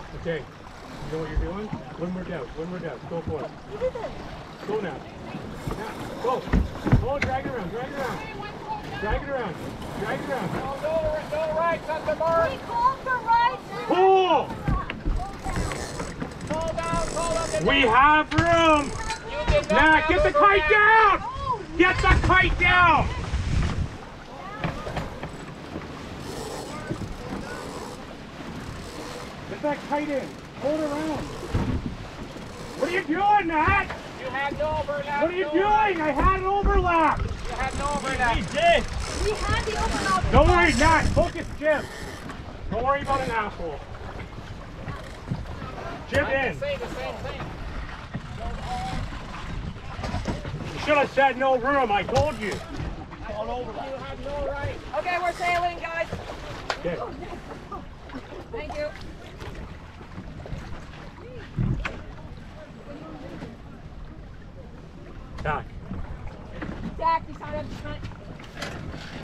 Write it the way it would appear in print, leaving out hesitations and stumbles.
Okay, you know what you're doing? One more down, go for it. You did it. Go now. Now, go. Oh, drag it around, drag it around. Drag it around, drag it around. No right, on the mark. We called for right. Pull! Pull down, We have room! Now, get the kite down! Get the kite down! Get that kite in. Hold around. What are you doing, Matt? You had no overlap. What are you doing? I had an overlap. You had no overlap. We did. We had the overlap. Don't worry, Matt. Focus, Jim. Don't worry about an asshole. Jim in. Say the same thing. You should have said no room. I told you. All overlap. You had no right. Okay, we're sailing, guys. Okay. Thank you. Back. Zach, you signed up tonight.